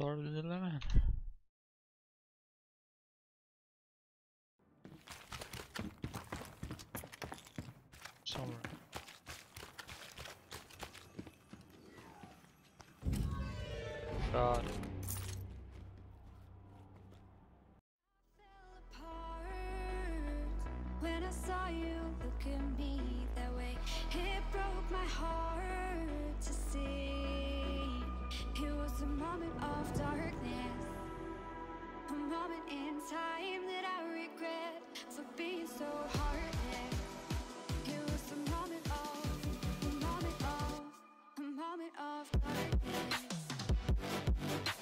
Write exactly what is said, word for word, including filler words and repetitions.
started with eleven. Somewhere. God. When I saw you look at me that way, it broke my heart to see. It was a moment of darkness, a moment in time that I regret for being so heartless. It was a moment of, a moment of, a moment of darkness.